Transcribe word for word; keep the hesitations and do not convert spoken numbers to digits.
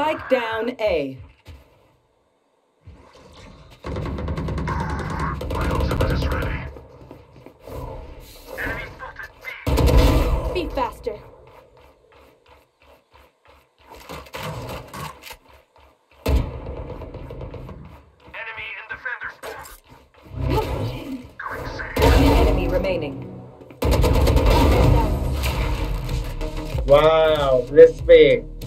Spike down A. My ultimate is ready. Enemy spotted B. Be faster. Enemy in defender spawn. Quick save. One enemy remaining. Wow, respect.